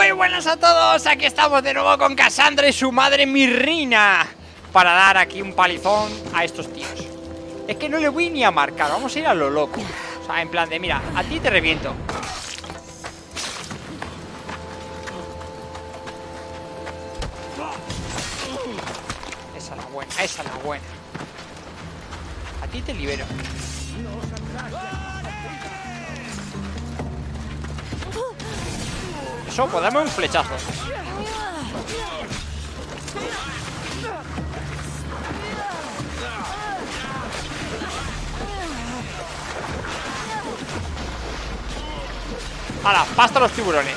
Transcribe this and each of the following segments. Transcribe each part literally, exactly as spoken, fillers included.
Muy buenas a todos, aquí estamos de nuevo con Cassandra y su madre Mirrina para dar aquí un palizón a estos tíos. Es que no le voy ni a marcar, vamos a ir a lo loco. O sea, en plan de, mira, a ti te reviento. Esa es la buena, esa es la buena. A ti te libero. Eso, pues dame un flechazo. ¡Hala! ¡Pasta a los tiburones!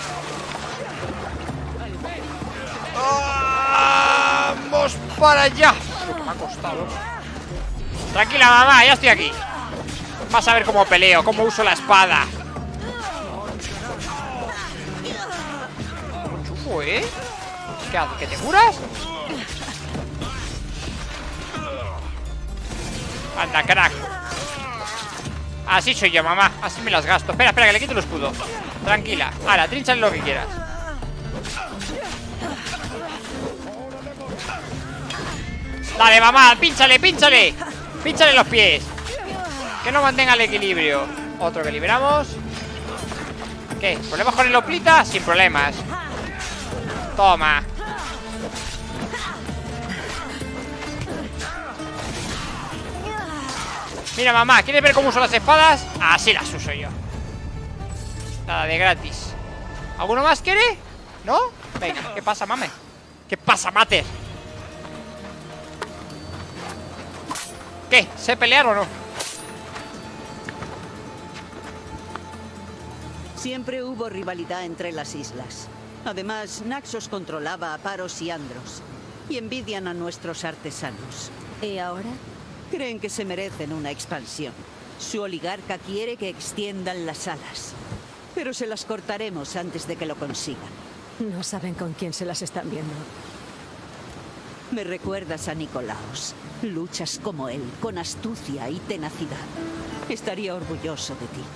¡Vamos para allá! Uy, que me ha costado. Tranquila, mamá, ya estoy aquí. Vas a ver cómo peleo, cómo uso la espada. ¿Eh? ¿Qué haces? ¿Que te curas? Anda, crack. Así soy yo, mamá. Así me las gasto. Espera, espera, que le quito el escudo. Tranquila. Ahora, trínchale lo que quieras. Dale, mamá, pínchale, pínchale. Pínchale los pies. Que no mantenga el equilibrio. Otro que liberamos. ¿Qué? ¿Problemas con el oplita? Sin problemas. Toma. Mira, mamá, ¿quieres ver cómo uso las espadas? Así las uso yo. Nada de gratis. ¿Alguno más quiere? ¿No? Venga, ¿qué pasa, mame? ¿Qué pasa, mater? ¿Qué? ¿Sé pelear o no? Siempre hubo rivalidad entre las islas. Además, Naxos controlaba a Paros y Andros, y envidian a nuestros artesanos. ¿Y ahora? Creen que se merecen una expansión. Su oligarca quiere que extiendan las alas, pero se las cortaremos antes de que lo consigan. No saben con quién se las están viendo. Me recuerdas a Nicolaos. Luchas como él, con astucia y tenacidad. Estaría orgulloso de ti.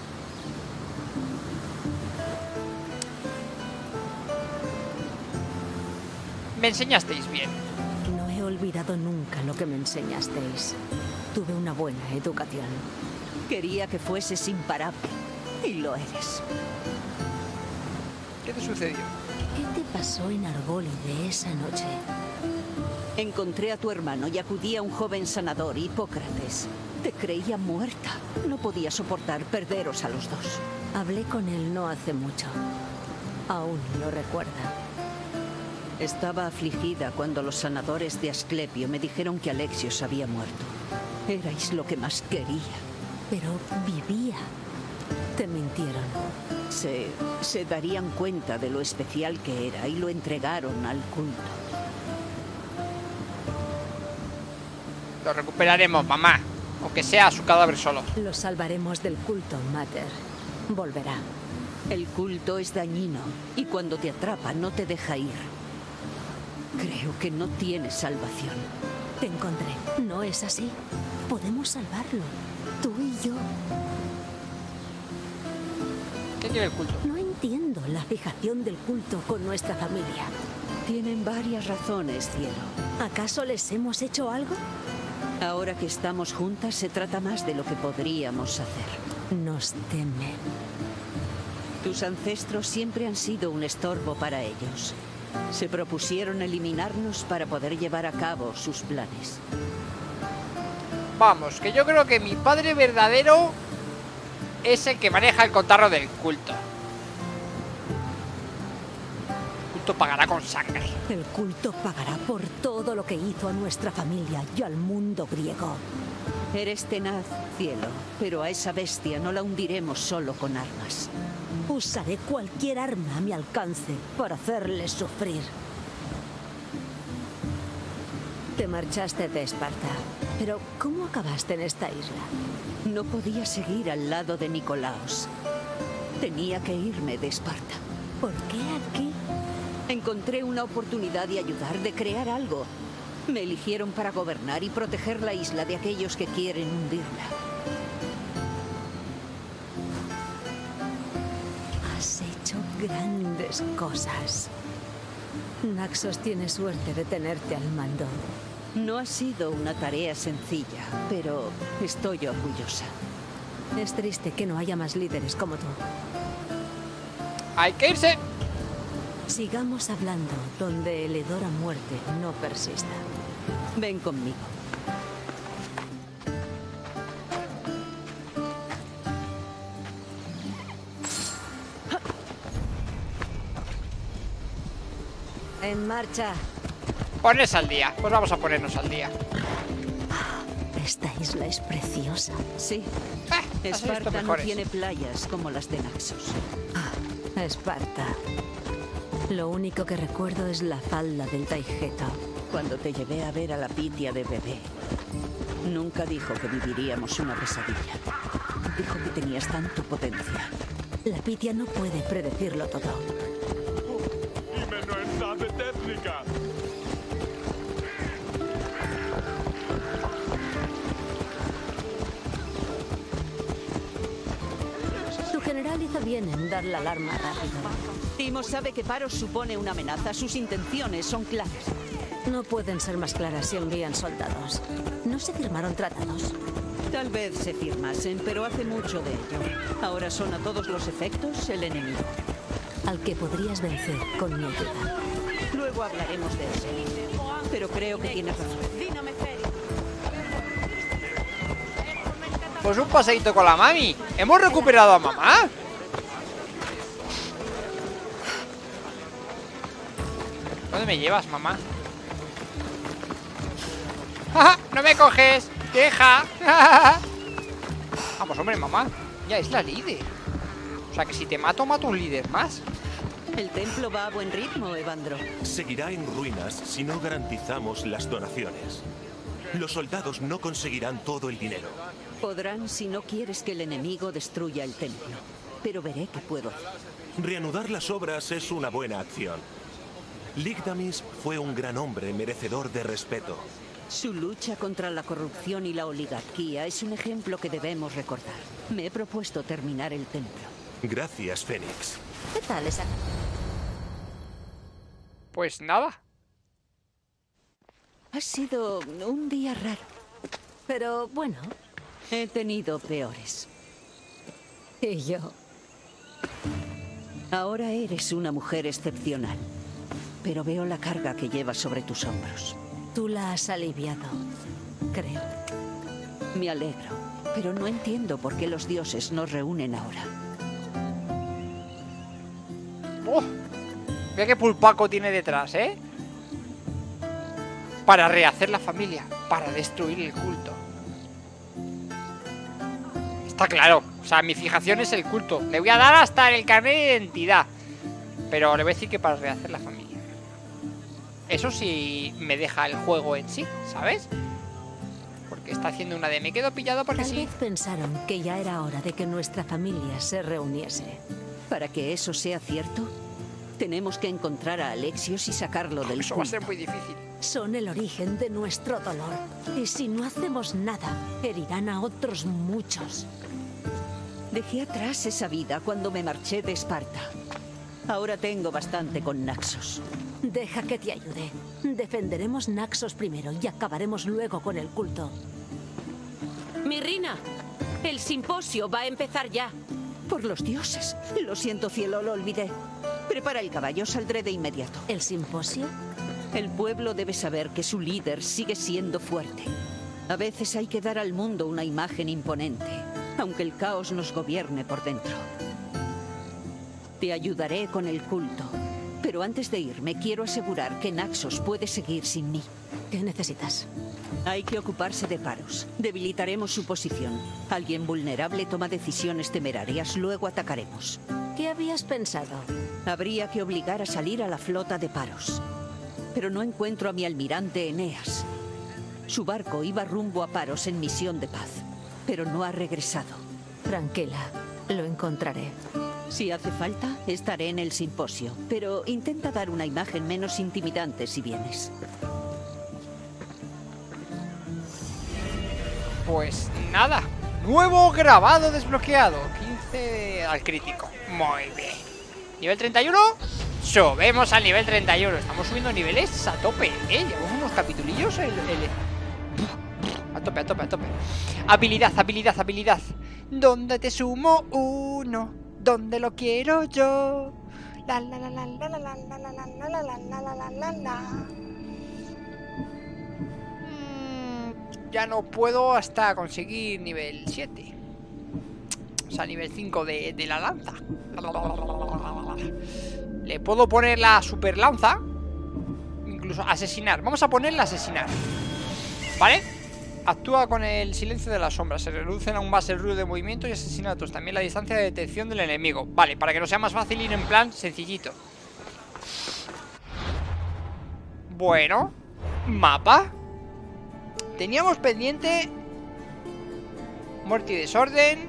Me enseñasteis bien. No he olvidado nunca lo que me enseñasteis. Tuve una buena educación. Quería que fueses imparable, y lo eres. ¿Qué te sucedió? ¿Qué te pasó en Argólide esa noche? Encontré a tu hermano y acudí a un joven sanador, Hipócrates. Te creía muerta. No podía soportar perderos a los dos. Hablé con él no hace mucho. Aún lo recuerda. Estaba afligida cuando los sanadores de Asclepio me dijeron que Alexios había muerto. Erais lo que más quería. Pero vivía. Te mintieron. Se, se darían cuenta de lo especial que era y lo entregaron al culto. Lo recuperaremos, mamá. Aunque sea su cadáver solo. Lo salvaremos del culto, Mater. Volverá. El culto es dañino y cuando te atrapa no te deja ir. Creo que no tiene salvación. Te encontré. ¿No es así? Podemos salvarlo. Tú y yo. ¿Qué quiere el culto? No entiendo la fijación del culto con nuestra familia. Tienen varias razones, cielo. ¿Acaso les hemos hecho algo? Ahora que estamos juntas se trata más de lo que podríamos hacer. Nos temen. Tus ancestros siempre han sido un estorbo para ellos. Se propusieron eliminarnos para poder llevar a cabo sus planes. Vamos, que yo creo que mi padre verdadero es el que maneja el cotarro del culto. El culto pagará con sangre. El culto pagará por todo lo que hizo a nuestra familia y al mundo griego. Eres tenaz, cielo, pero a esa bestia no la hundiremos solo con armas. Usaré cualquier arma a mi alcance para hacerles sufrir. Te marchaste de Esparta, pero ¿cómo acabaste en esta isla? No podía seguir al lado de Nicolaos. Tenía que irme de Esparta. ¿Por qué aquí? Encontré una oportunidad de ayudar, de crear algo. Me eligieron para gobernar y proteger la isla de aquellos que quieren hundirla. Has hecho Grandes cosas. Naxos tiene suerte de tenerte al mando. No ha sido una tarea sencilla, pero estoy orgullosa. Es triste que no haya más líderes como tú. Hay que irse. Sigamos hablando donde el hedor a muerte no persista. Ven conmigo. En marcha. Ponerse al día. Pues vamos a ponernos al día. Esta isla es preciosa. Sí. Eh, has visto Esparta no mejores. tiene playas como las de Naxos. Esparta. Lo único que recuerdo es la falda del Taigeto. Cuando te llevé a ver a la Pitia de bebé, nunca dijo que viviríamos una pesadilla. Dijo que tenías tanto potencial. La Pitia no puede predecirlo todo. Είμαι νοεντάδε τέθνικα. Tu general hizo bien en dar la alarma rápido. Timo sabe que Paros supone una amenaza. Sus intenciones son claras. No pueden ser más claras si envían soldados. No se firmaron tratados. Tal vez se firmasen, pero hace mucho de ello. Ahora son a todos los efectos el enemigo. Al que podrías vencer con mi ayuda. Luego hablaremos de eso. Pero creo que tienes razón. Pues un paseíto con la mami. ¿Hemos recuperado a mamá? ¿Dónde me llevas, mamá? ¡Ja! ¡No me coges! ¡Deja! Vamos, hombre, mamá. Ya es la líder. O sea que si te mato, mato un líder más. El templo va a buen ritmo, Evandro. Seguirá en ruinas si no garantizamos las donaciones. Los soldados no conseguirán todo el dinero. Podrán si no quieres que el enemigo destruya el templo. Pero veré qué puedo hacer. Reanudar las obras es una buena acción. Ligdamis fue un gran hombre merecedor de respeto. Su lucha contra la corrupción y la oligarquía es un ejemplo que debemos recordar. Me he propuesto terminar el templo. Gracias, Fénix. ¿Qué tal esa? Pues nada. Ha sido un día raro. Pero bueno, He tenido peores. y yo. Ahora eres una mujer excepcional. Pero veo la carga que llevas sobre tus hombros. Tú la has aliviado, creo. Me alegro, pero no entiendo por qué los dioses nos reúnen ahora. ¡Oh! Mira qué pulpaco tiene detrás, ¿eh? Para rehacer la familia. Para destruir el culto. Está claro. O sea, mi fijación es el culto. Le voy a dar hasta el carnet de identidad. Pero le voy a decir que para rehacer la familia. Eso sí me deja el juego en sí, ¿sabes? Porque está haciendo una de me quedo pillado porque Tal sí. vez pensaron que ya era hora de que nuestra familia se reuniese. Para que eso sea cierto, tenemos que encontrar a Alexios y sacarlo del Eso va a culto. ser muy difícil. Son el origen de nuestro dolor. Y si no hacemos nada, herirán a otros muchos. Dejé atrás esa vida cuando me marché de Esparta. Ahora tengo bastante con Naxos. Deja que te ayude. Defenderemos Naxos primero y acabaremos luego con el culto. Mirrina, el simposio va a empezar ya. Por los dioses. Lo siento, cielo, lo olvidé. Prepara el caballo, saldré de inmediato. ¿El simposio? El pueblo debe saber que su líder sigue siendo fuerte. A veces hay que dar al mundo una imagen imponente, aunque el caos nos gobierne por dentro. Te ayudaré con el culto, pero antes de irme quiero asegurar que Naxos puede seguir sin mí. ¿Qué necesitas? Hay que ocuparse de Paros. Debilitaremos su posición. Alguien vulnerable toma decisiones temerarias, luego atacaremos. ¿Qué habías pensado? Habría que obligar a salir a la flota de Paros. Pero no encuentro a mi almirante Eneas. Su barco iba rumbo a Paros en misión de paz, pero no ha regresado. Tranquila, lo encontraré. Si hace falta, estaré en el simposio, pero intenta dar una imagen menos intimidante si vienes. Pues nada. Nuevo grabado desbloqueado. quince al crítico. Muy bien. Nivel treinta y uno. Subimos al nivel treinta y uno. Estamos subiendo niveles a tope, ¿eh? Llevamos unos capitulillos el, el... A tope, a tope, a tope. Habilidad, habilidad, habilidad. ¿Dónde te sumo uno? ¿Dónde lo quiero yo? La la la la la la la la la la la la la la la la. Ya no puedo hasta conseguir nivel siete. O sea, nivel cinco de, de la lanza. Le puedo poner la super lanza. Incluso asesinar. Vamos a ponerle asesinar. ¿Vale? Actúa con el silencio de las sombras. Se reducen aún más el ruido de movimiento y asesinatos. También la distancia de detección del enemigo. Vale, para que nos sea más fácil ir en plan sencillito. Bueno. Mapa. Teníamos pendiente muerte y desorden.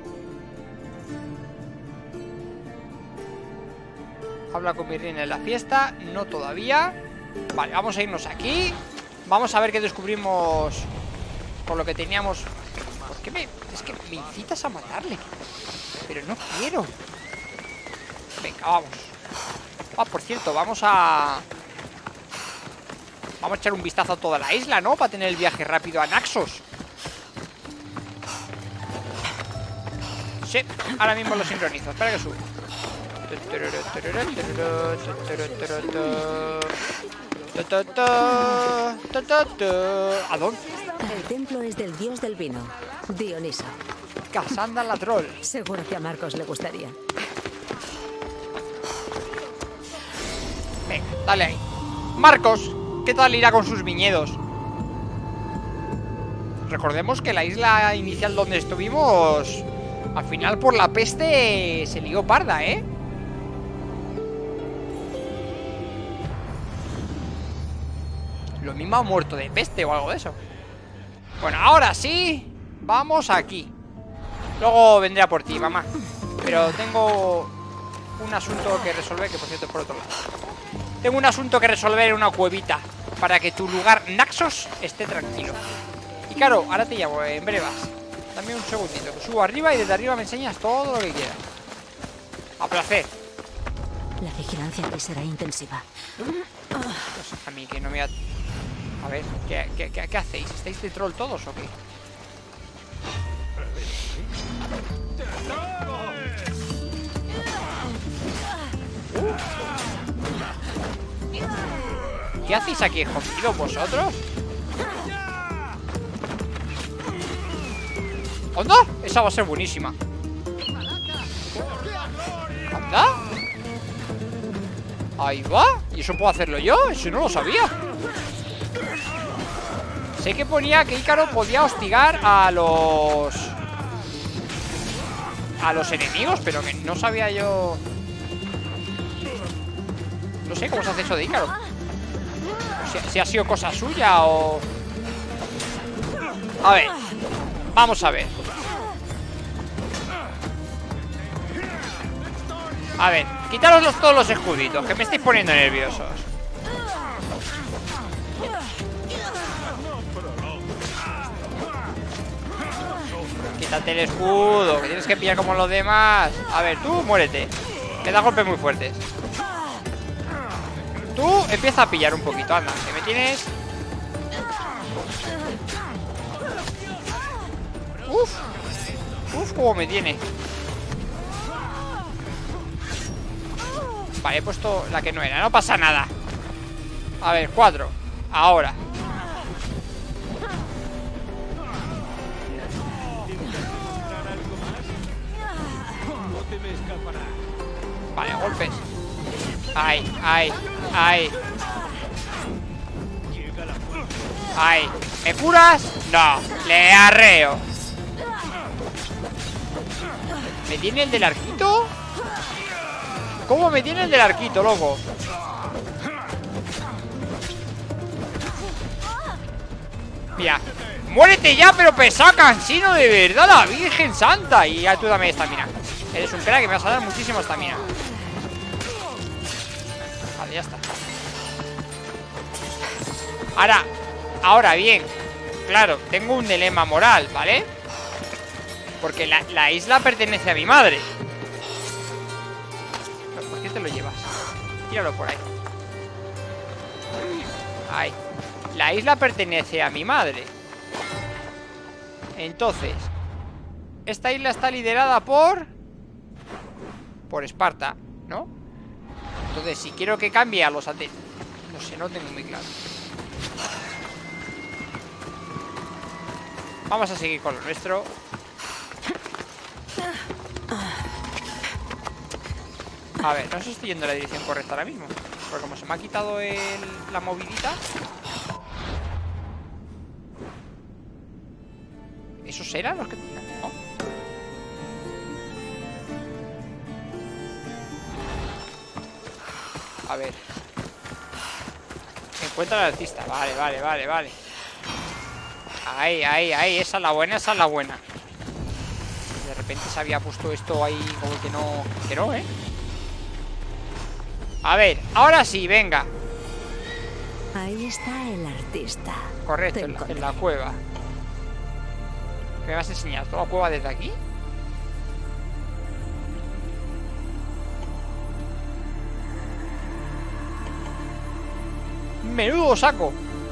Habla con mi reina en la fiesta. No todavía. Vale, vamos a irnos aquí. Vamos a ver qué descubrimos con lo que teníamos. ¿Por qué me...? Es que me incitas a matarle. Pero no quiero. Venga, vamos. Ah, por cierto, vamos a... Vamos a echar un vistazo a toda la isla, ¿no? Para tener el viaje rápido a Naxos. Sí, ahora mismo lo sincronizo. Espera que sube. ¿A dónde? El templo es del dios del vino, Dioniso. Casandra la troll. Seguro que a Marcos le gustaría. Venga, dale ahí. Marcos, ¿qué tal irá con sus viñedos? Recordemos que la isla inicial donde estuvimos, al final por la peste se lió parda, ¿eh? Lo mismo ha muerto de peste o algo de eso. Bueno, ahora sí, vamos aquí. Luego vendré a por ti, mamá. Pero tengo un asunto que resolver, que por cierto es por otro lado. Tengo un asunto que resolver en una cuevita, para que tu lugar Naxos esté tranquilo. Y claro, ahora te llamo, en brevas. Dame un segundito, que subo arriba y desde arriba me enseñas todo lo que quieras. A placer. La vigilancia aquí será intensiva. Pues a mí que no me... A, a ver, ¿qué, qué, qué, ¿qué hacéis? ¿Estáis de troll todos o qué? ¿Qué hacéis aquí escondidos vosotros? ¿Onda? Esa va a ser buenísima. ¿Anda? Ahí va. ¿Y eso puedo hacerlo yo? Eso no lo sabía. Sé que ponía que Ícaro podía hostigar a los... a los enemigos, pero que no sabía yo... No sé cómo se hace eso de Ícaro. Si, si ha sido cosa suya o... A ver. Vamos a ver. A ver, quitaros los, todos los escuditos, que me estáis poniendo nerviosos. Quítate el escudo, que tienes que pillar como los demás. A ver, tú muérete. Me da golpes muy fuertes. Tú empieza a pillar un poquito, anda, que me tienes... Uf. Uf, cómo me tiene. Vale, he puesto la que no era, no pasa nada. A ver, cuatro. Ahora. Vale, golpes. Ay, ay, ay. Ay, ¿me curas? No, le arreo. ¿Me tiene el del arquito? ¿Cómo me tiene el del arquito, loco? Mira, muérete ya, pero pesa cansino, de verdad, la Virgen Santa. Y ya tú dame estamina. Eres un crack que me vas a dar muchísima estamina. Vale, ya está. Ahora, ahora bien, claro, tengo un dilema moral, ¿vale? Porque la, la isla pertenece a mi madre. te lo llevas. Tíralo por ahí. Ahí. La isla pertenece a mi madre. Entonces, esta isla está liderada por... Por Esparta, ¿no? Entonces, si quiero que cambie a los atenienses... No sé, no tengo muy claro. Vamos a seguir con lo nuestro. A ver, no sé si estoy yendo en la dirección correcta ahora mismo. Porque como se me ha quitado el, la movidita. ¿Esos eran los que tenían? ¿No? A ver. Encuentra al artista. Vale, vale, vale, vale. Ahí, ahí, ahí. Esa es la buena, esa es la buena. De repente se había puesto esto ahí como que no... Que no, ¿eh? A ver, ahora sí, venga. Ahí está el artista. Correcto, en la, en la cueva. ¿Qué me vas a enseñar? ¿Toda la cueva desde aquí? ¡Menudo saco!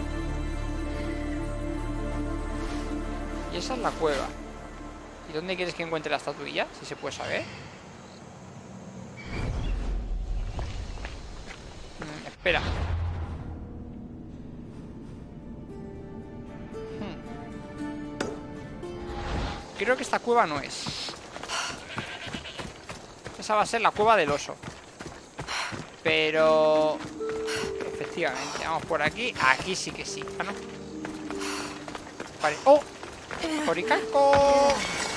Y esa es la cueva. ¿Y dónde quieres que encuentre la estatuilla? Si se puede saber. Mm, espera. Hmm. Creo que esta cueva no es. Esa va a ser la cueva del oso. Pero... Efectivamente, vamos por aquí. Aquí sí que sí, ¿no? Vale. ¡Oh! Oricalco.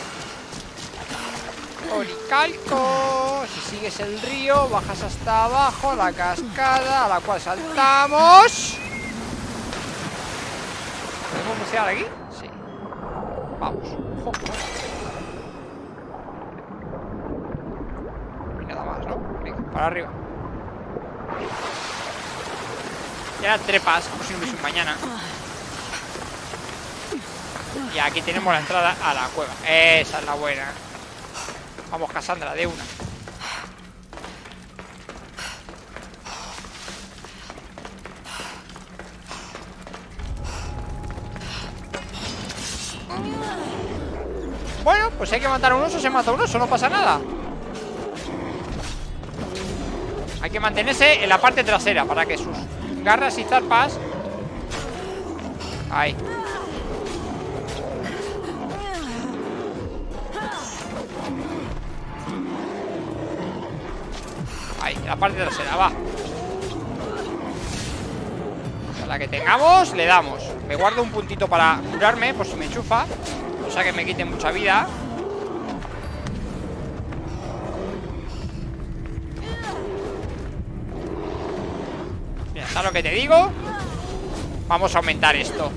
Oricalco. Si sigues el río, bajas hasta abajo, la cascada a la cual saltamos. ¿Podemos bucear aquí? Sí. Vamos. ¡Oh! Y nada más, ¿no? Venga, para arriba. Y ahora trepas, como si no hubiese un mañana. Y aquí tenemos la entrada a la cueva. Esa es la buena. Vamos, Cassandra, de una. Bueno, pues si hay que matar a un oso, se mata a un oso, no pasa nada. Hay que mantenerse en la parte trasera para que sus garras y zarpas... Ahí. Ahí, la parte trasera, va. A la que tengamos, le damos. Me guardo un puntito para curarme, por si me enchufa. O sea que me quite mucha vida. Mira, ¿sabes lo que te digo? Vamos a aumentar esto.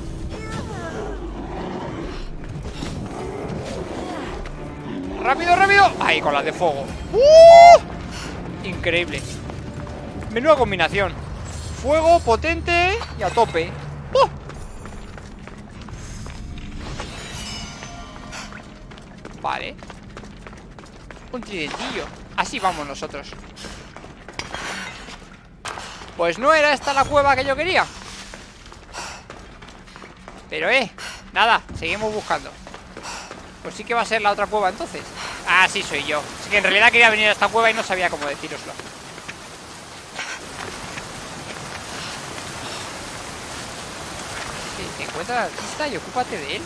¡Rápido, rápido! Ahí, con las de fuego. ¡Uh! Increíble. Menuda combinación. Fuego potente y a tope. ¡Uh! Vale. Un tridentillo. Así vamos nosotros. Pues no era esta la cueva que yo quería. Pero eh, nada, seguimos buscando. Pues sí que va a ser la otra cueva entonces. Ah, sí, soy yo. Así que en realidad quería venir a esta cueva y no sabía cómo decíroslo. Sí, encuentra al artista y ocúpate de él.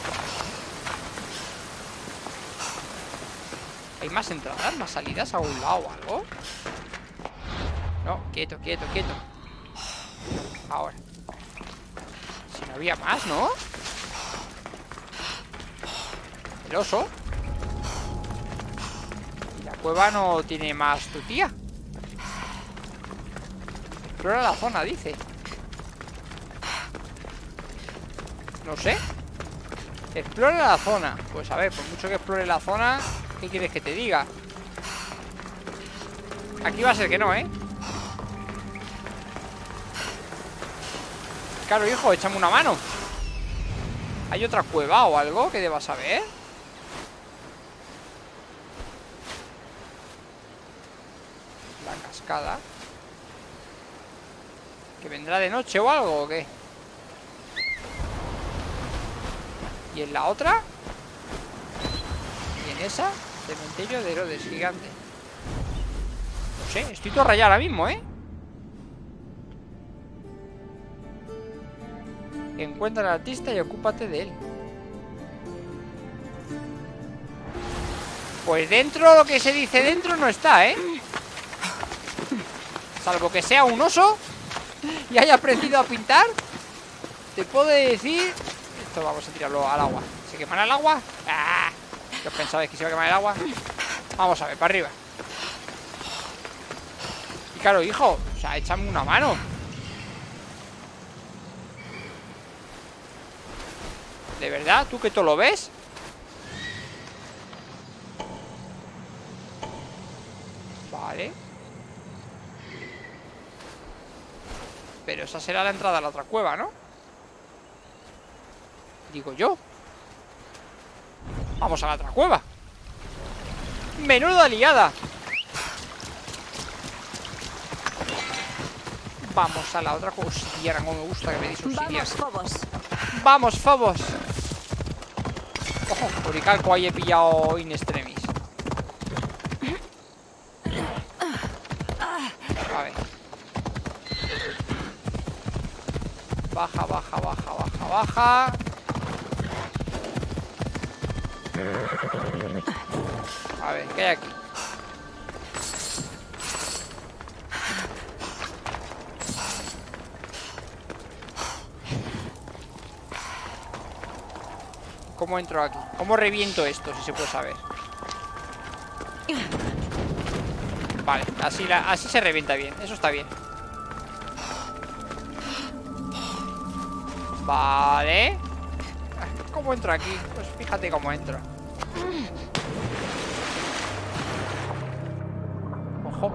¿Hay más entradas, más salidas a un lado o algo? No, quieto, quieto, quieto. Ahora. Si no había más, ¿no? El oso. Y la cueva no tiene más tu tía. Explora la zona, dice. No sé. Explora la zona. Pues a ver, por mucho que explore la zona, ¿qué quieres que te diga? Aquí va a ser que no, ¿eh? Claro, hijo, échame una mano. ¿Hay otra cueva o algo que debas saber? La cascada. ¿Que vendrá de noche o algo o qué? ¿Y en la otra? ¿Y en esa? Cementerio de Herodes, gigante. No sé, estoy todo rayado ahora mismo, ¿eh? Encuentra al artista y ocúpate de él. Pues dentro, lo que se dice dentro no está, ¿eh? Salvo que sea un oso y haya aprendido a pintar. Te puedo decir... Esto vamos a tirarlo al agua. ¿Se quemará el agua? ¡Ah! ¿Qué os pensabais que se iba a quemar el agua? Vamos a ver, para arriba. Y claro, hijo, o sea, échame una mano. ¿De verdad? ¿Tú que todo lo ves? Vale. Pero esa será la entrada a la otra cueva, ¿no? Digo yo. Vamos a la otra cueva. Menuda liada. Vamos a la otra cueva. Hostia, no me gusta que me dice auxiliar. Vamos, Phobos. Vamos, Phobos. Ojo, Oricalco ahí he pillado in extremis. A ver. Baja, baja, baja, baja, baja. A ver, ¿qué hay aquí? ¿Cómo entro aquí? ¿Cómo reviento esto, si se puede saber? Vale, así, la, así se revienta bien. Eso está bien. Vale. ¿Cómo entro aquí? Pues fíjate cómo entro. Ojo.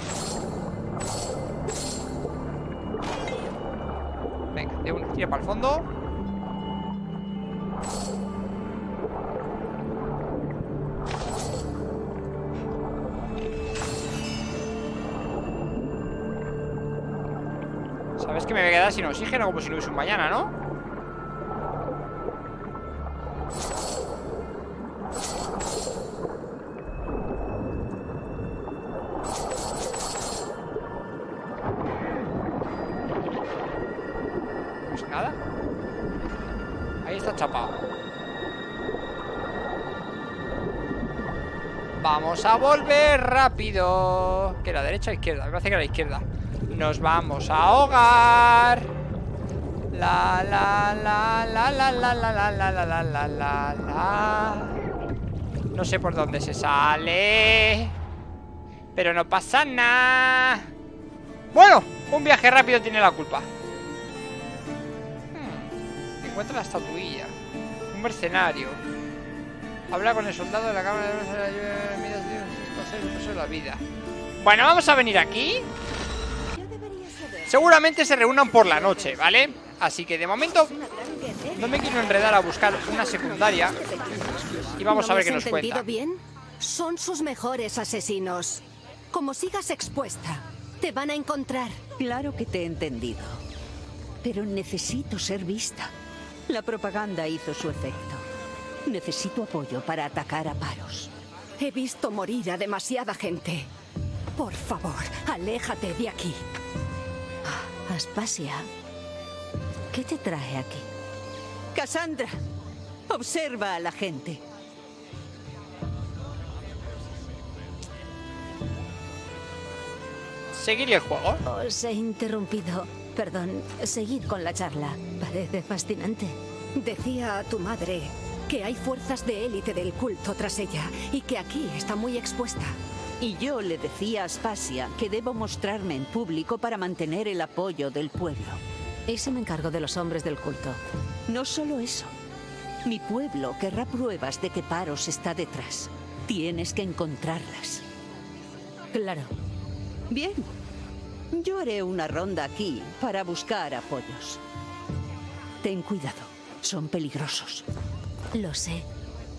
Venga, de una tira para el fondo. Sabes que me voy a quedar sin oxígeno como si no hubiese un mañana, ¿no? Pues nada. Ahí está chapado. Vamos a volver rápido. ¿Que la derecha o izquierda? Me parece que la izquierda. Nos vamos a ahogar. La la la la la la la la la la la la la la. No sé por dónde se sale, pero no pasa nada. Bueno, un viaje rápido tiene la culpa. hmm. Encuentra la estatuilla. Un mercenario. Habla con el soldado de la cámara de la vida. Bueno, vamos a venir aquí. Seguramente se reúnan por la noche, ¿vale? Así que de momento no me quiero enredar a buscar una secundaria. Y vamos a ver qué nos cuenta. Bien? Son sus mejores asesinos. Como sigas expuesta, te van a encontrar. Claro que te he entendido. Pero necesito ser vista. La propaganda hizo su efecto. Necesito apoyo para atacar a Paros. He visto morir a demasiada gente. Por favor, aléjate de aquí. Aspasia, ¿qué te trae aquí? Cassandra, observa a la gente. Seguir el juego. Os he interrumpido. Perdón, seguid con la charla. Parece fascinante. Decía a tu madre que hay fuerzas de élite del culto tras ella y que aquí está muy expuesta. Y yo le decía a Aspasia que debo mostrarme en público para mantener el apoyo del pueblo. Y se me encargo de los hombres del culto. No solo eso. Mi pueblo querrá pruebas de que Paros está detrás. Tienes que encontrarlas. Claro. Bien. Yo haré una ronda aquí para buscar apoyos. Ten cuidado. Son peligrosos. Lo sé.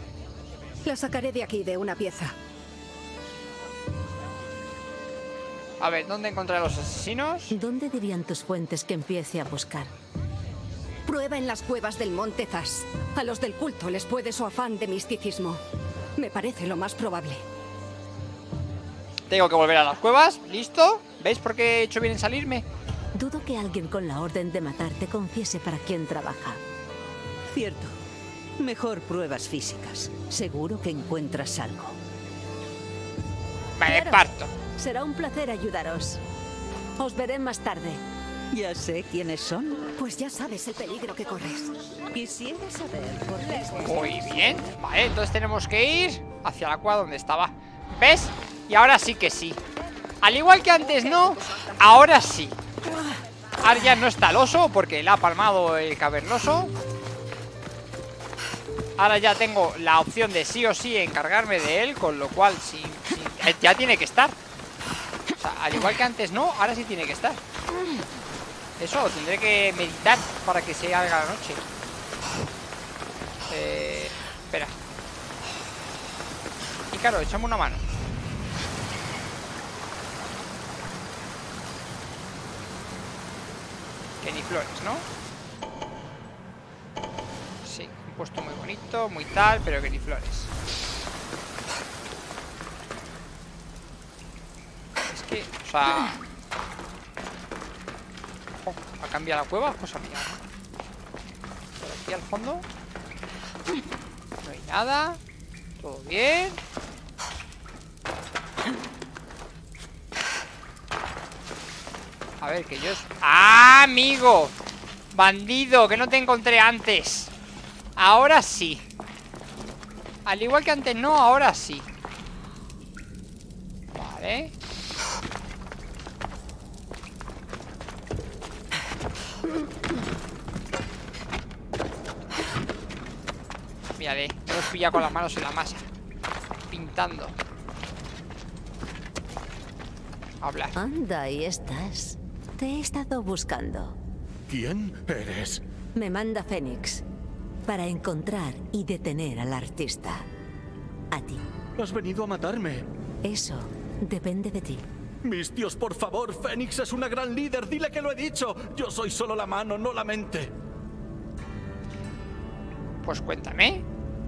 La sacaré de aquí de una pieza. A ver, ¿dónde encontré a los asesinos? ¿Dónde dirían tus fuentes que empiece a buscar? Prueba en las cuevas del Monte Zas. A los del culto les puede su afán de misticismo. Me parece lo más probable. Tengo que volver a las cuevas, ¿listo? ¿Veis por qué he hecho bien en salirme? Dudo que alguien con la orden de matarte confiese para quién trabaja. Cierto. Mejor pruebas físicas. Seguro que encuentras algo. Me Claro. parto. Será un placer ayudaros. Os veré más tarde. Ya sé quiénes son. Pues ya sabes el peligro que corres. Quisiera saber por qué. Muy bien. Vale, entonces tenemos que ir hacia la cueva donde estaba. ¿Ves? Y ahora sí que sí. Al igual que antes no, ahora sí. Ahora ya no está el oso porque le ha palmado el cavernoso. Ahora ya tengo la opción de sí o sí encargarme de él, con lo cual sí, sí, ya tiene que estar. O sea, al igual que antes no, ahora sí tiene que estar. Eso, tendré que meditar para que se haga la noche. Eh, espera. Y claro, echame una mano. Que ni flores, ¿no? Sí, un puesto muy bonito, muy tal, pero que ni flores. Es que, o sea... Oh, ¿ha cambiado la cueva? Cosa mía, ¿no? Por aquí al fondo no hay nada. Todo bien. A ver, que yo... ¡Ah, amigo! Bandido, que no te encontré antes. Ahora sí. Al igual que antes no, ahora sí. Vale. Mírale, me los pilla con las manos en la masa. Pintando. Habla. Anda, ahí estás. Te he estado buscando. ¿Quién eres? Me manda Fénix para encontrar y detener al artista. A ti. Has venido a matarme. Eso depende de ti. Mis dios, por favor, Fénix es una gran líder. Dile que lo he dicho. Yo soy solo la mano, no la mente. Pues cuéntame.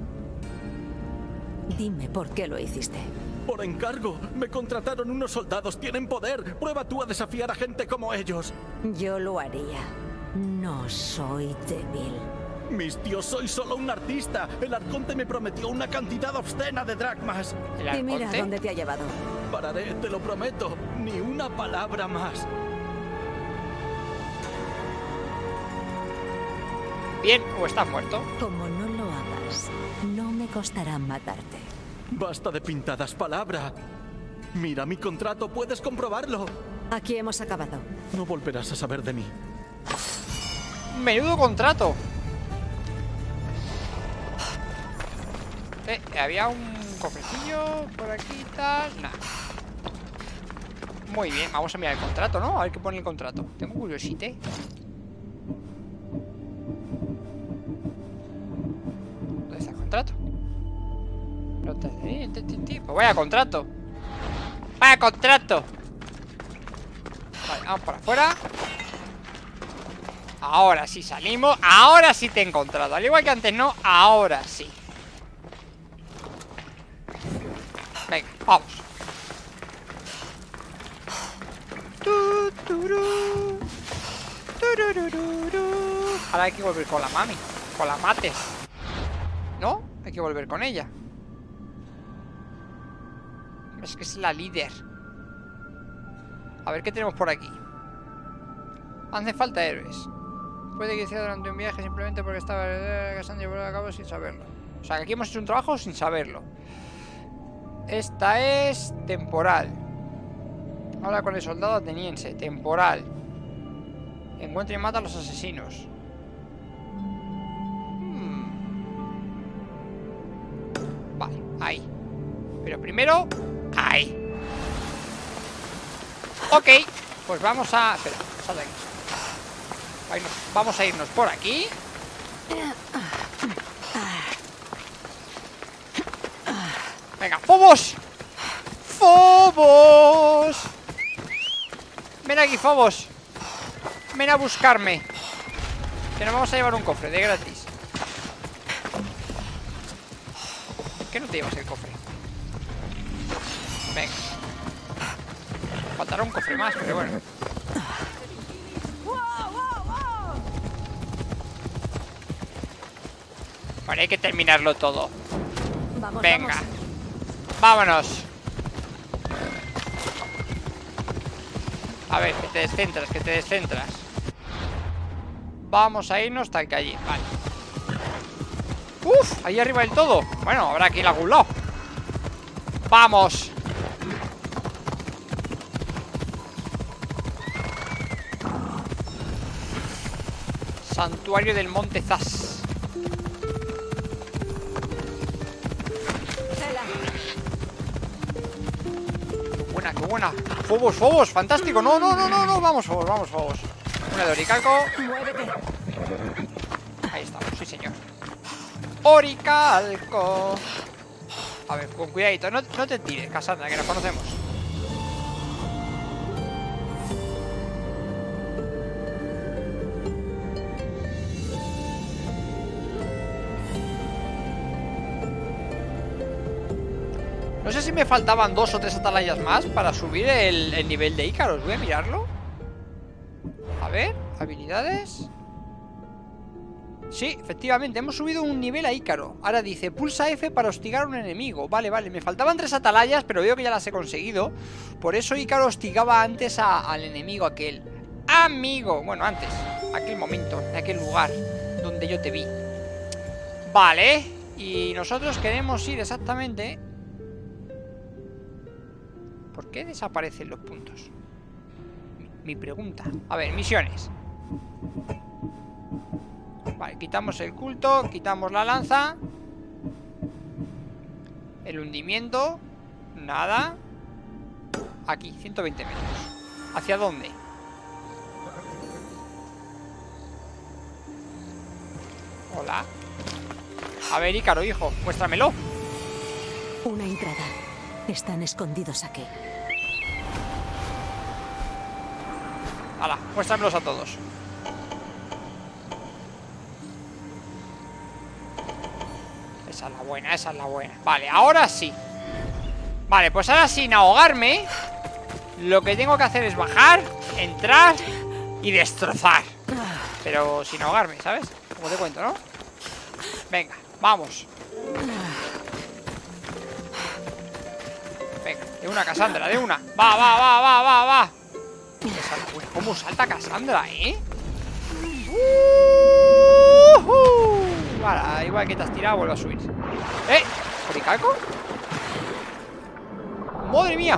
Dime por qué lo hiciste. Por encargo. Me contrataron unos soldados. Tienen poder. Prueba tú a desafiar a gente como ellos. Yo lo haría. No soy débil. Mis dios, soy solo un artista. El arconte me prometió una cantidad obscena de dracmas. El Y mira arconte. dónde te ha llevado. Pararé, te lo prometo. Ni una palabra más. Bien, o estás muerto. Como no lo hagas, no me costará matarte. Basta de pintadas, palabra. Mira mi contrato, puedes comprobarlo. Aquí hemos acabado. No volverás a saber de mí. Menudo contrato. Eh, había un cofrecillo por aquí y tal. Nah. Muy bien, vamos a mirar el contrato, ¿no? A ver qué pone el contrato. Tengo curiosidad. ¿Dónde está el contrato? No te... eh, ti, ti, ti. Pues vaya contrato. Vaya contrato. Vale, vamos para afuera. Ahora sí salimos. Ahora sí te he encontrado. Al igual que antes no, ahora sí. Venga, vamos. Tu, turú. Tururururu. Ahora hay que volver con la mami. Con la mates. ¿No? Hay que volver con ella. Es que es la líder. A ver qué tenemos por aquí. Hace falta héroes. Puede que sea durante un viaje simplemente porque estaba casando y llevarlo a cabo sin saberlo. O sea, que aquí hemos hecho un trabajo sin saberlo. Esta es temporal. Habla con el soldado ateniense. Temporal. Encuentra y mata a los asesinos. Hmm. Vale, ahí. Pero primero, ahí. Ok, pues vamos a... Espera, sal de aquí. Vamos a irnos por aquí. Venga, ¡Fobos! ¡Fobos! ven aquí, Fobos. Ven a buscarme. Que nos vamos a llevar un cofre de gratis. ¿Por qué no te llevas el cofre? Venga. Faltará un cofre más, pero bueno. Vale, hay que terminarlo todo. Vamos, Venga. vamos. Vámonos. A ver, que te descentras, que te descentras. Vamos a irnos hasta que allí, vale. Uf, ahí arriba del todo. Bueno, habrá que ir a algún lado. Vamos. Santuario del Monte Zas. Buena, qué buena. Fobos, Fobos, fantástico. No, no, no, no, no. Vamos, Fobos, vamos, Fobos. Una de oricalco. Ahí estamos, sí señor. Oricalco. A ver, con cuidadito, no, no te tires, Cassandra, que nos conocemos. No sé si me faltaban dos o tres atalayas más para subir el, el nivel de Ícaros. Voy a mirarlo. A ver, habilidades. Sí, efectivamente, hemos subido un nivel a Ícaro. Ahora dice, pulsa F para hostigar a un enemigo. Vale, vale, me faltaban tres atalayas, pero veo que ya las he conseguido. Por eso Ícaro hostigaba antes a, al enemigo aquel. Amigo, bueno, antes, aquel momento, en aquel lugar donde yo te vi. Vale, y nosotros queremos ir exactamente... ¿Por qué desaparecen los puntos? Mi, mi pregunta. A ver, misiones. Vale, quitamos el culto, quitamos la lanza. El hundimiento. Nada. Aquí, ciento veinte metros. ¿Hacia dónde? Hola. A ver, Ícaro, hijo, muéstramelo. Una entrada. Están escondidos aquí. Hala, muéstramelos a todos. Esa es la buena, esa es la buena. Vale, ahora sí. Vale, pues ahora sin ahogarme, lo que tengo que hacer es bajar, entrar y destrozar. Pero sin ahogarme, ¿sabes? Como te cuento, ¿no? Venga, vamos. Venga, de una, Cassandra, de una. Va, va, va, va, va, va. Uy, ¿cómo salta Cassandra, eh? Uh -huh. Vale, igual que te has tirado, vuelvo a subir. ¿Eh? ¿Oricalco? ¡Madre mía!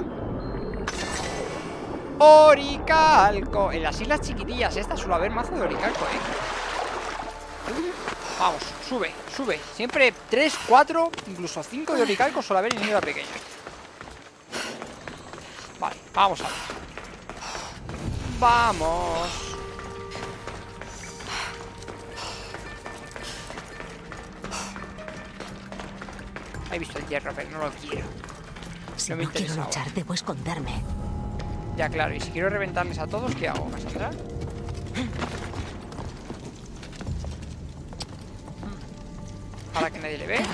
Oricalco. En las islas chiquitillas estas suele haber mazo de oricalco, eh. Vamos, sube, sube. Siempre tres, cuatro, incluso cinco de oricalco suele haber en isla pequeña. Vale, vamos a ver. Vamos. He visto el hierro, pero no lo quiero. Si No me no quiero interesa luchar, ahora. debo esconderme. Ya, claro, y si quiero reventarles a todos, ¿qué hago, Cassandra? Para que nadie le ve.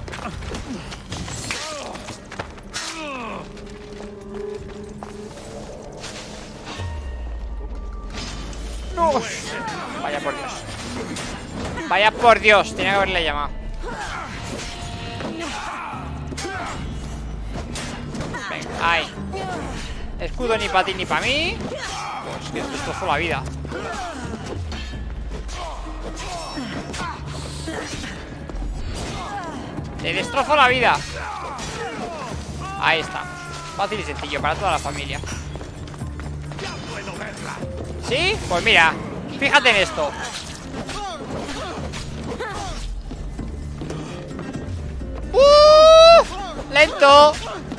No. Vaya por Dios. Vaya por Dios, tenía que haberle llamado. Venga, ahí. Escudo ni para ti ni para mí. Pues que destrozó la vida. Te destrozo la vida. Ahí estamos. Fácil y sencillo para toda la familia. ¿Sí? Pues mira, fíjate en esto. ¡Uh! ¡Lento!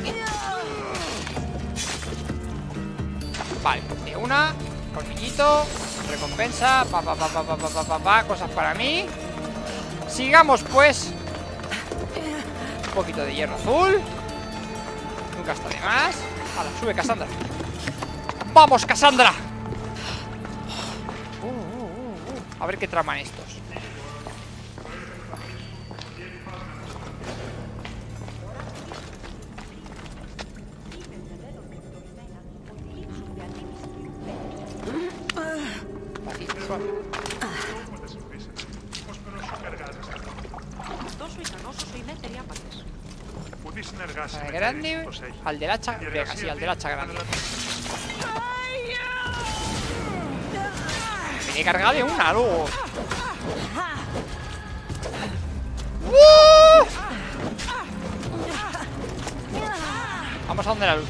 Vale, de una. Colmillito. Recompensa. Pa, pa, pa, pa, pa, pa, pa, pa, cosas para mí. Sigamos pues. Un poquito de hierro azul. Nunca está de más. Hala, sube, Cassandra. ¡Vamos, Cassandra! Uh, uh, uh, uh. A ver qué traman estos. Fácil, suave. Vale, grande. Al del hacha. Venga, sí, al del hacha grande. Me he cargado de una luego. ¡Uh! Vamos a donde la luz.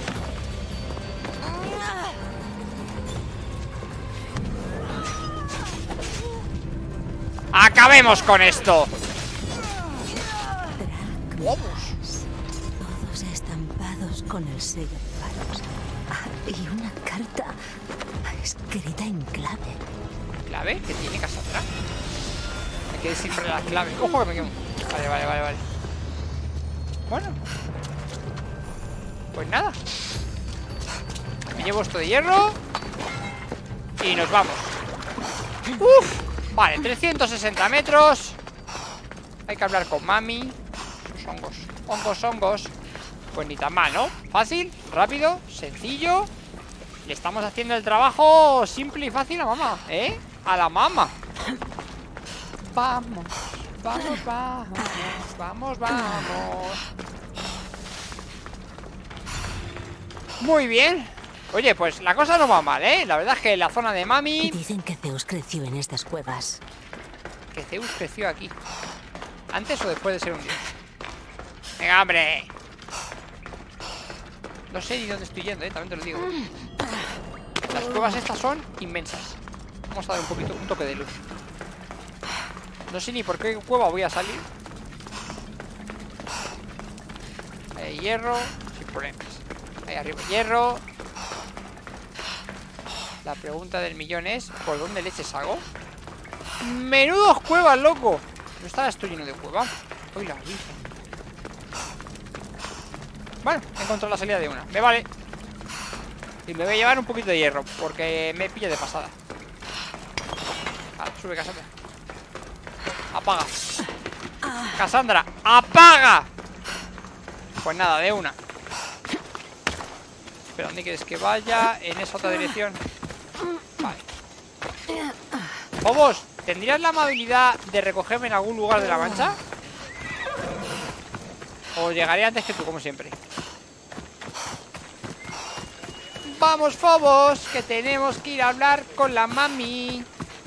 ¡Acabemos con esto! ¡Vamos! Todos estampados con el sello de Paros. Ah, y una carta escrita en clave. ¿Clave? ¿Qué tiene Cassandra? Hay que descifrar las claves. ¡Ojo que me quemo! Vale, vale, vale, vale. Bueno. Pues nada. Me llevo esto de hierro. Y nos vamos. ¡Uf! Vale, trescientos sesenta metros. Hay que hablar con mami. Sus hongos, hongos, hongos. Pues ni tan mal, ¿no? Fácil, rápido, sencillo. Le estamos haciendo el trabajo simple y fácil a mamá, ¿eh? A la mamá. Vamos, vamos, vamos. Vamos, vamos. Muy bien. Oye, pues la cosa no va mal, ¿eh? La verdad es que la zona de mami... Dicen que Zeus creció en estas cuevas. Que Zeus creció aquí. ¿Antes o después de ser un dios? ¡Venga, hombre! No sé ni dónde estoy yendo, ¿eh? También te lo digo. Las cuevas estas son inmensas. Vamos a dar un poquito, un toque de luz. No sé ni por qué cueva voy a salir. Ahí hay hierro, sin problemas. Ahí arriba hay hierro. La pregunta del millón es: ¿por dónde leches hago? ¡Menudos cuevas, loco! No estaba esto lleno de cuevas. Uy, la virgen. Bueno, he encontrado la salida de una. Me vale. Y me voy a llevar un poquito de hierro, porque me pilla de pasada. Vale, sube, Cassandra. Apaga. Cassandra, apaga. Pues nada, de una. Pero ¿dónde quieres que vaya? En esa otra dirección. Vale. Phobos, ¿tendrías la amabilidad de recogerme en algún lugar de la mancha? O llegaré antes que tú, como siempre. Vamos, Phobos, que tenemos que ir a hablar con la mami.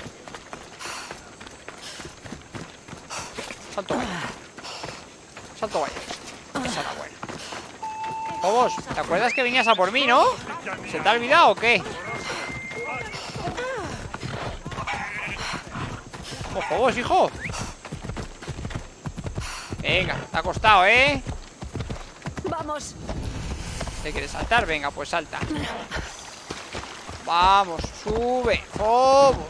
Salto vaya. Salto vaya. Esa era buena. Phobos, ¿te acuerdas que venías a por mí, no? ¿Se te ha olvidado o qué? ¡Oh, Phobos, hijo! Venga, te ha costado, ¿eh? ¡Vamos! ¿Te quieres saltar? Venga, pues salta. Vamos, sube, Phobos.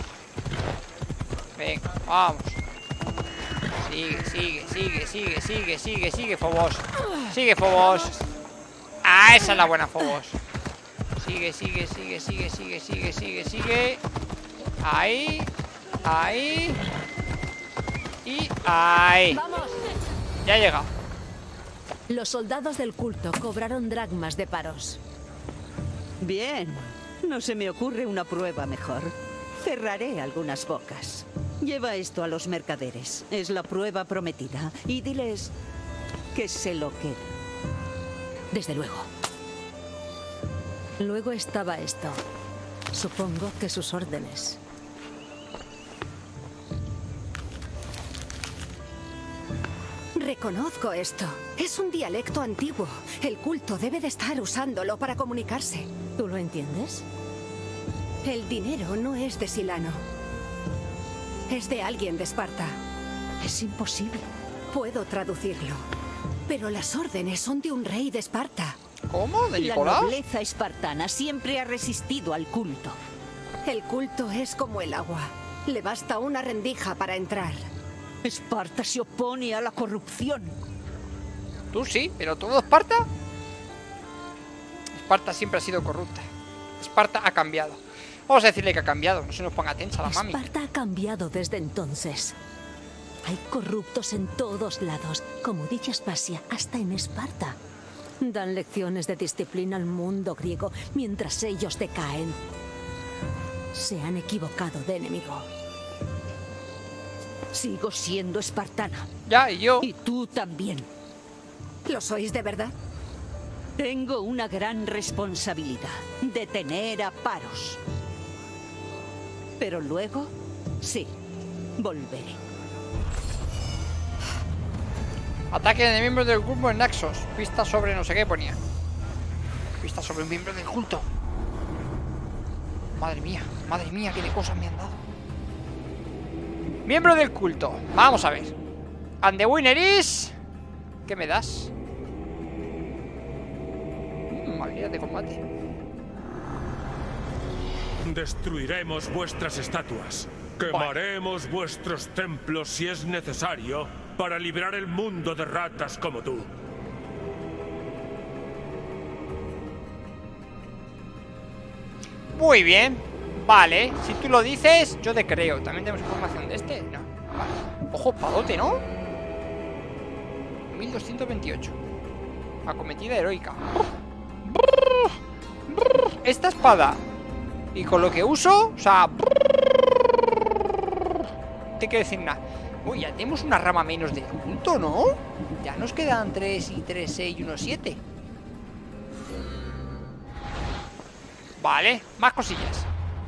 Venga, vamos. Sigue, sigue, sigue, sigue, sigue, sigue, sigue, Phobos. Sigue, Phobos. Ah, esa es la buena, Phobos. Sigue, sigue, sigue, sigue, sigue, sigue, sigue, sigue. Ahí. Ahí. Y ahí. ¡Vamos! Ya llega. Los soldados del culto cobraron dracmas de Paros. Bien. No se me ocurre una prueba mejor. Cerraré algunas bocas. Lleva esto a los mercaderes. Es la prueba prometida. Y diles que se lo queden. Desde luego. Luego estaba esto. Supongo que sus órdenes. Reconozco esto. Es un dialecto antiguo. El culto debe de estar usándolo para comunicarse. ¿Tú lo entiendes? El dinero no es de Silano. Es de alguien de Esparta. Es imposible. Puedo traducirlo. Pero las órdenes son de un rey de Esparta. ¿Cómo? ¿De La Nicolás? nobleza espartana siempre ha resistido al culto. El culto es como el agua. Le basta una rendija para entrar. Esparta se opone a la corrupción. Tú sí, pero todo Esparta. Esparta siempre ha sido corrupta. Esparta ha cambiado. Vamos a decirle que ha cambiado, no se nos ponga tensa la mami. Esparta ha cambiado desde entonces. Hay corruptos en todos lados, como dice Aspasia, hasta en Esparta. Dan lecciones de disciplina al mundo griego mientras ellos decaen. Se han equivocado de enemigo. Sigo siendo espartana. Ya, y yo. Y tú también. ¿Lo sois de verdad? Tengo una gran responsabilidad: detener a Paros. Pero luego, sí, volveré. Ataque de miembros del grupo en Naxos. Pista sobre no sé qué ponía. Pista sobre un miembro del culto. Madre mía, madre mía, qué de cosas me han dado. Miembro del culto. Vamos a ver. And the winner is... ¿Qué me das? Mm, habilidad de combate. Destruiremos vuestras estatuas. Quemaremos vuestros templos si es necesario para liberar el mundo de ratas como tú. Muy bien. Vale, si tú lo dices, yo te creo. ¿También tenemos información de este? No. Vale. Ojo, padote, ¿no? mil doscientos veintiocho. Acometida heroica. Esta espada. Y con lo que uso, o sea... No te quiero decir nada. Uy, ya tenemos una rama menos de culto, ¿no? Ya nos quedan tres y tres, seis y uno, siete. Vale, más cosillas.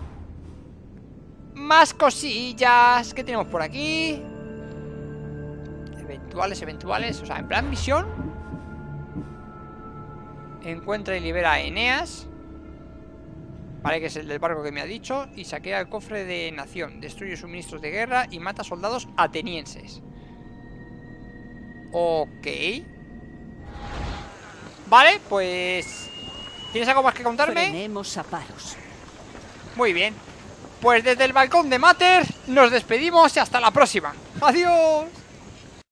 Más cosillas. ¿Qué tenemos por aquí? Eventuales, eventuales. O sea, en plan misión. Encuentra y libera a Eneas. Vale, que es el del barco que me ha dicho. Y saquea el cofre de nación. Destruye suministros de guerra y mata soldados atenienses. Ok. Vale, pues... ¿Tienes algo más que contarme? Frenemos a Paros. Muy bien. Pues desde el balcón de Mater nos despedimos y hasta la próxima. ¡Adiós!